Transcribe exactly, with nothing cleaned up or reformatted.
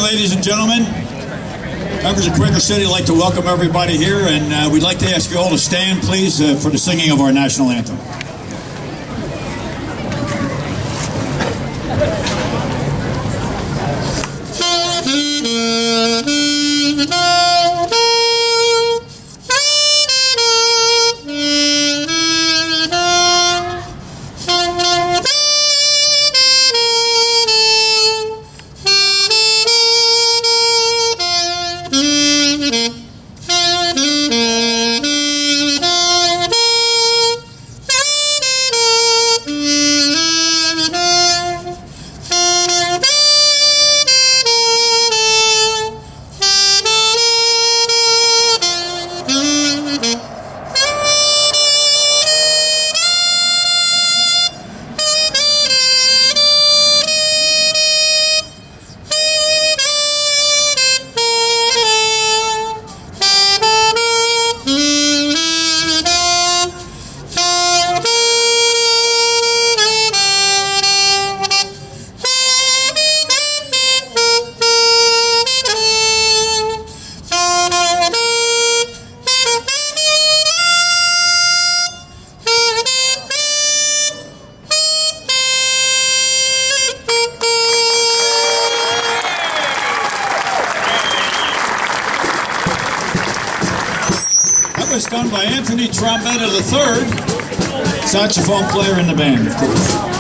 ladies and gentlemen. Members of Quaker City would like to welcome everybody here, and uh, we'd like to ask you all to stand, please, uh, for the singing of our national anthem. Was done by Anthony Trombeta the third, saxophone player in the band, of course.